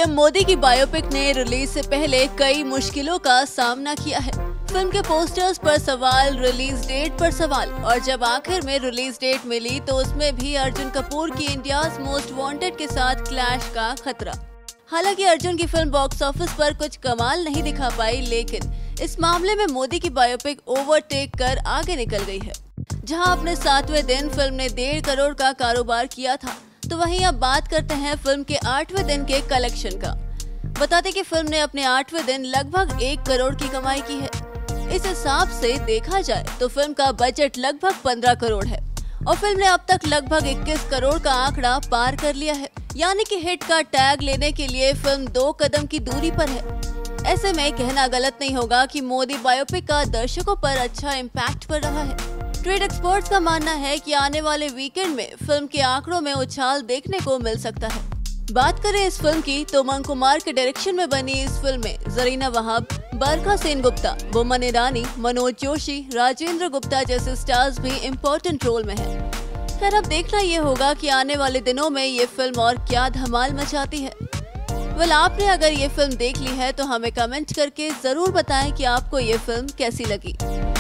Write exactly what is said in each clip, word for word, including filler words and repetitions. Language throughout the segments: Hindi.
पीएम मोदी की बायोपिक ने रिलीज से पहले कई मुश्किलों का सामना किया है। फिल्म के पोस्टर्स पर सवाल, रिलीज डेट पर सवाल, और जब आखिर में रिलीज डेट मिली तो उसमें भी अर्जुन कपूर की इंडियाज मोस्ट वांटेड के साथ क्लैश का खतरा। हालांकि अर्जुन की फिल्म बॉक्स ऑफिस पर कुछ कमाल नहीं दिखा पाई, लेकिन इस मामले में मोदी की बायोपिक ओवरटेक कर आगे निकल गई है। जहां अपने सातवें दिन फिल्म ने डेढ़ करोड़ का कारोबार किया था, तो वहीं अब बात करते हैं फिल्म के आठवें दिन के कलेक्शन का। बताते कि फिल्म ने अपने आठवें दिन लगभग एक करोड़ की कमाई की है। इस हिसाब से देखा जाए तो फिल्म का बजट लगभग पंद्रह करोड़ है और फिल्म ने अब तक लगभग इक्कीस करोड़ का आंकड़ा पार कर लिया है। यानी कि हिट का टैग लेने के लिए फिल्म दो कदम की दूरी पर है। ऐसे में कहना गलत नहीं होगा कि मोदी बायोपिक का दर्शकों पर अच्छा इम्पैक्ट पड़ रहा है। ट्रेड एक्सपर्ट्स का मानना है कि आने वाले वीकेंड में फिल्म के आंकड़ों में उछाल देखने को मिल सकता है। बात करें इस फिल्म की तो उमंग कुमार के डायरेक्शन में बनी इस फिल्म में जरीना वहाब, बरखा सेनगुप्ता, बोमन ईरानी, मनोज जोशी, राजेंद्र गुप्ता जैसे स्टार्स भी इम्पोर्टेंट रोल में हैं। खैर अब देखना ये होगा कि आने वाले दिनों में ये फिल्म और क्या धमाल मचाती है। वेल आपने अगर ये फिल्म देख ली है तो हमें कमेंट करके जरूर बताएं कि आपको ये फिल्म कैसी लगी।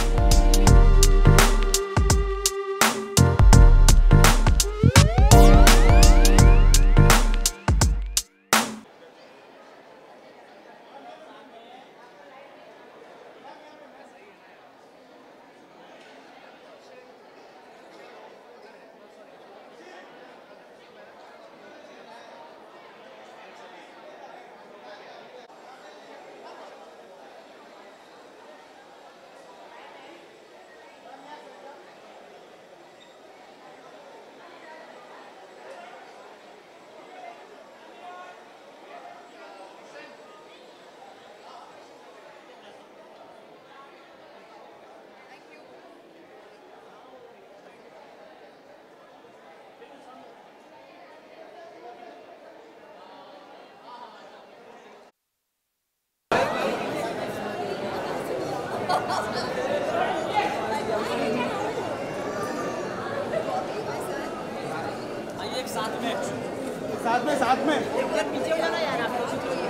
आइए एक साथ में साथ में साथ में पीछे हो जाना यार आप।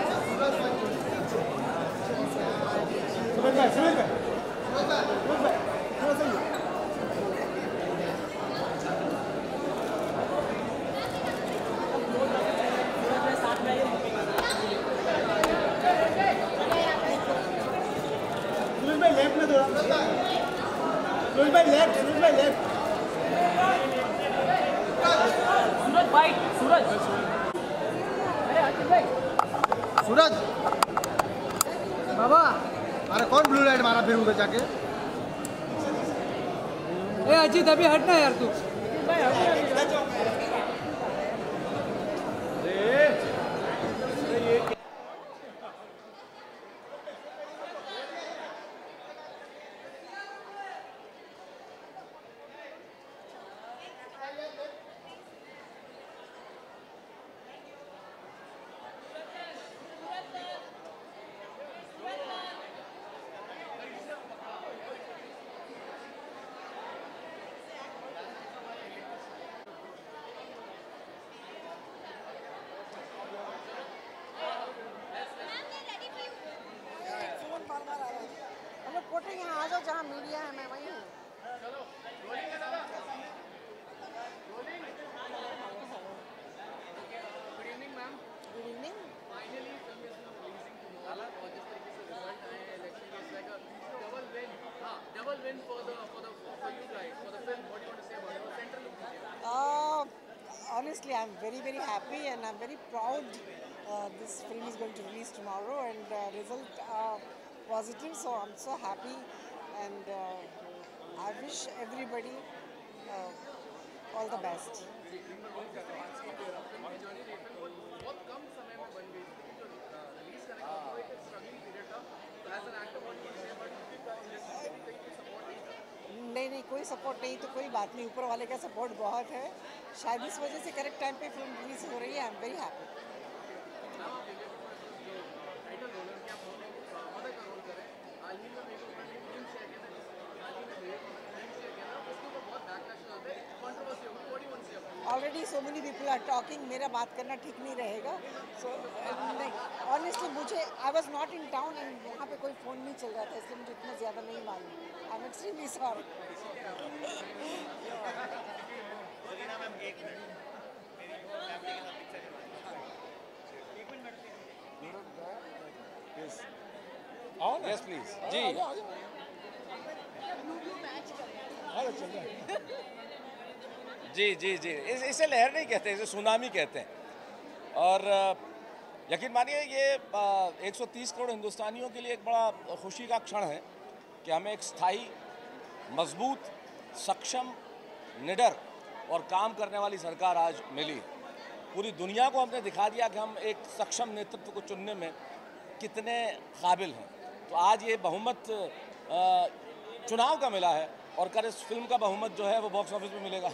सुरेश भाई सुरेश भाई सुरेश भाई थोड़ा सा साथ में सुरेश भाई लेफ्ट में थोड़ा सुरेश भाई लेफ्ट सुरेश भाई लेफ्ट सूरज भाई सूरज अरे अर्जुन भाई सूरज बाबा अरे कौन ब्लू लाइट मारा फिर उधर जाके? ए अजीत अभी हटना यार तू। रिपोर्टिंग यहाँ आ जाओ, जहाँ मीडिया है मैं वहीं हूँ। Good evening ma'am. Good evening. Finally film is releasing tomorrow और जिस तरीके से रिजल्ट आए हैं इलेक्शन के, लाइक अ डबल विन। हाँ, double win for the for the for you guys for the film. What do you want to say about your central look? Honestly, I'm very very happy and I'm very proud uh, this film is going to release tomorrow and uh, result are positive, so I'm so happy and uh, I wish everybody uh, all the best. बहुत कम समय में बन गई थी, जो रिलीज करने का वो एक स्ट्रगलिंग पीरियड था। तो as an actor what do you say about support नहीं था? नहीं नहीं कोई सपोर्ट नहीं तो कोई बात नहीं, ऊपर वाले का सपोर्ट बहुत है। शायद इस वजह से करेक्ट टाइम पे फिल्म रिलीज हो रही है। I am very happy. Already way so many people are talking, मेरा बात करना ठीक नहीं रहेगा. सो ऑनेस्टली मुझे I was not in town and वहाँ पे कोई फ़ोन नहीं चल रहा था, इसलिए मुझे इतना ज़्यादा नहीं मालूम. I am extremely sorry. Yes please जी. जी जी जी इस, इसे लहर नहीं कहते, इसे सुनामी कहते हैं. और यकीन मानिए ये एक सौ तीस करोड़ हिंदुस्तानियों के लिए एक बड़ा खुशी का क्षण है कि हमें एक स्थायी, मजबूत, सक्षम, निडर और काम करने वाली सरकार आज मिली. पूरी दुनिया को हमने दिखा दिया कि हम एक सक्षम नेतृत्व को चुनने में कितने काबिल हैं. तो आज ये बहुमत चुनाव का मिला है और कर इस फिल्म का बहुमत जो है वो बॉक्स ऑफिस में मिलेगा.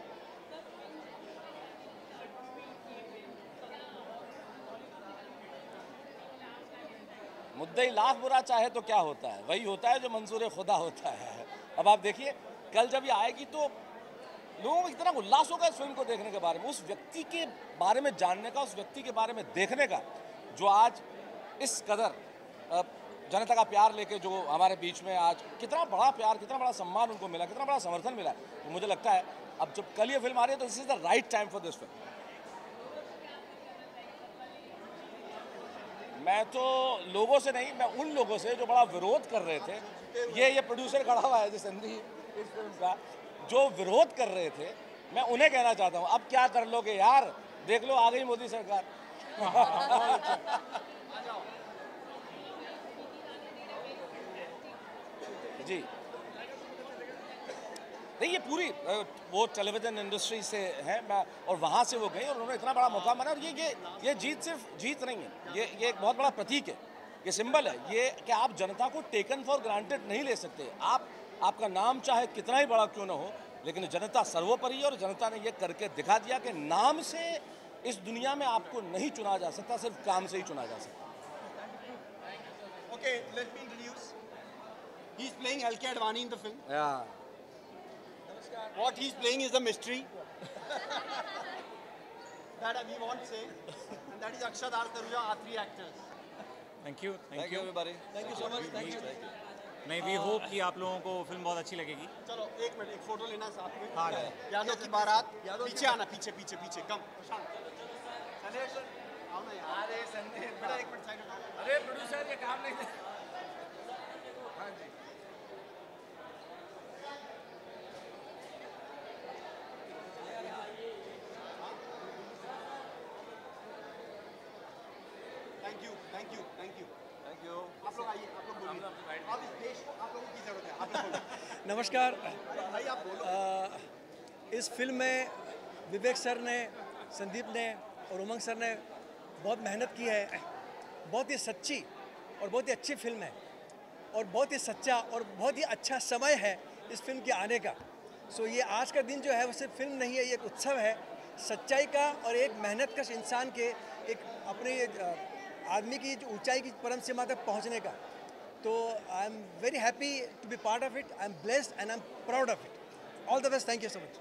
मुद्दई लाख बुरा चाहे तो क्या होता है, वही होता है जो मंजूर खुदा होता है. अब आप देखिए कल जब ये आएगी तो लोगों को इतना उल्लास होगा इस फिल्म को देखने के बारे में, उस व्यक्ति के बारे में जानने का, उस व्यक्ति के बारे में देखने का जो आज इस कदर जनता का प्यार लेके जो हमारे बीच में आज कितना बड़ा प्यार, कितना बड़ा सम्मान उनको मिला, कितना बड़ा समर्थन मिला. तो मुझे लगता है अब जब कल ये फिल्म आ रही है तो this is the right time for this film. मैं तो लोगों से नहीं, मैं उन लोगों से जो बड़ा विरोध कर रहे थे, ये ये प्रोड्यूसर खड़ा हुआ है जिस हिंदी इस फिल्म का, जो विरोध कर रहे थे, मैं उन्हें कहना चाहता हूँ अब क्या कर लोगे यार, देख लो आ गई मोदी सरकार. जी नहीं, ये पूरी वो टेलीविज़न इंडस्ट्री से है, मैं और वहाँ से वो गए और उन्होंने इतना बड़ा मौका माना. और ये ये ये जीत सिर्फ जीत नहीं है, ये ये एक बहुत बड़ा प्रतीक है, ये सिंबल है, ये कि आप जनता को टेकन फॉर ग्रांटेड नहीं ले सकते. आप आपका नाम चाहे कितना ही बड़ा क्यों ना हो, लेकिन जनता सर्वोपरि है और जनता ने ये करके दिखा दिया कि नाम से इस दुनिया में आपको नहीं चुना जा सकता, सिर्फ काम से ही चुना जा सकता. Okay, let me introduce. He's playing L K Advani in the film. Yeah. What he's playing is a mystery. That we won't say. And that is Akshad Artaruja, our three actors. Thank you, thank, Thank you you. everybody. Thank you so much. Thank you. नहीं, वी होप कि आप लोगों को फिल्म बहुत अच्छी लगेगी. चलो एक मिनट, एक फोटो लेना साथ में. हाँ. यादव की बारात. पीछे आना, पीछे पीछे पीछे कम. संदेश आओ ना यार. अरे संदेश बेटा एक मिनट साइड हटाओ. अरे प्रोड्यूसर ये काम नहीं दे. हाँ जी. Thank you thank you thank you thank you. आप लोग आइए, आप लोग बोलिए. आप इस देश को, आप लोगों की जरूरत है. आप लोग बोलिए. नमस्कार. भाई आप बोलो. आ, इस फिल्म में विवेक सर ने, संदीप ने और उमंग सर ने बहुत मेहनत की है. बहुत ही सच्ची और बहुत ही अच्छी फिल्म है और बहुत ही सच्चा और बहुत ही अच्छा समय है इस फिल्म के आने का. सो ये आज का दिन जो है वो सिर्फ फिल्म नहीं है, ये एक उत्सव है सच्चाई का और एक मेहनत कश इंसान के एक अपने आदमी की जो ऊंचाई की परम सीमा तक पहुंचने का. तो I am very happy to be part of it. I am blessed and I am proud of it. All the best. Thank you so much.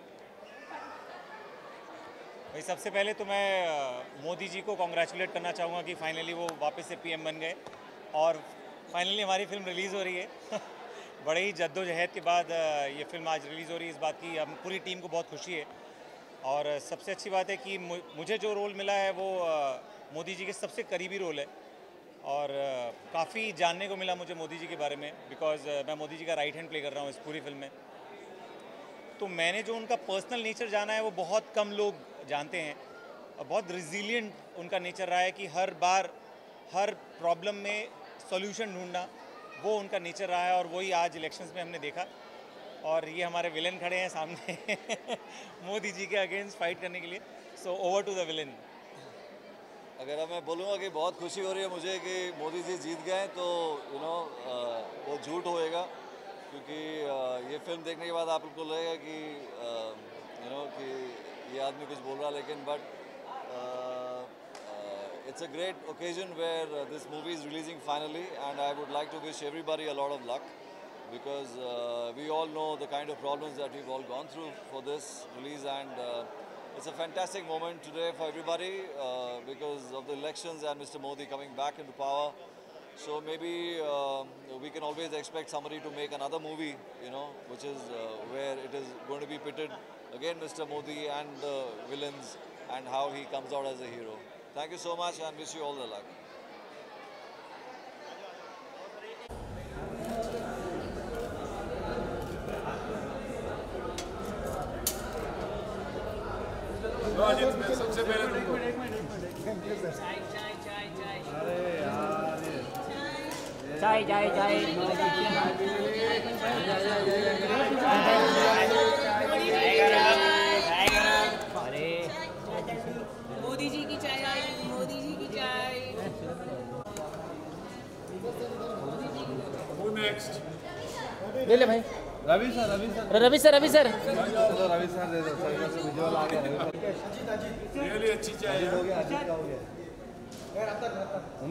भाई सबसे पहले तो मैं मोदी जी को कॉन्ग्रेचुलेट करना चाहूँगा कि फाइनली वो वापस से पीएम बन गए और फाइनली हमारी फिल्म रिलीज़ हो रही है. बड़े ही जद्दोजहद के बाद ये फिल्म आज रिलीज़ हो रही है, इस बात की हम पूरी टीम को बहुत खुशी है. और सबसे अच्छी बात है कि मुझे जो रोल मिला है वो मोदी जी के सबसे करीबी रोल है और काफ़ी जानने को मिला मुझे मोदी जी के बारे में, बिकॉज मैं मोदी जी का राइट हैंड प्ले कर रहा हूँ इस पूरी फिल्म में. तो मैंने जो उनका पर्सनल नेचर जाना है वो बहुत कम लोग जानते हैं. और बहुत रिजिलियंट उनका नेचर रहा है कि हर बार हर प्रॉब्लम में सॉल्यूशन ढूंढना, वो उनका नेचर रहा है और वही आज इलेक्शंस में हमने देखा. और ये हमारे विलेन खड़े हैं सामने मोदी जी के अगेंस्ट फाइट करने के लिए. So over to the villain. अगर मैं बोलूँगा कि बहुत खुशी हो रही है मुझे कि मोदी जी जीत गए, तो यू नो वो झूठ होएगा, क्योंकि uh, ये फिल्म देखने के बाद आप लोग को लगेगा कि यू नो कि ये आदमी कुछ बोल रहा है, लेकिन but it's a great occasion where this movie is releasing finally and I would like to wish everybody a lot of luck, because uh, we all know the kind of problems that we've all gone through for this release, and uh, it's a fantastic moment today for everybody uh, because of the elections and Mister Modi coming back into power. So maybe uh, we can always expect somebody to make another movie, you know, which is uh, where it is going to be pitted again Mister Modi and the villains and how he comes out as a hero. Thank you so much and wish you all the luck. सबसे पहले चाय चाय चाय चाय अरे यार चाय चाय चाय अरे मोदी जी की चाय आई, मोदी जी की चाय। Who next? ले ले भाई। Ravi sir Ravi sir Ravi sir Ravi sir चलो रवि सर दे दो सर से विजुअल आ गया रियली अच्छी चाय है।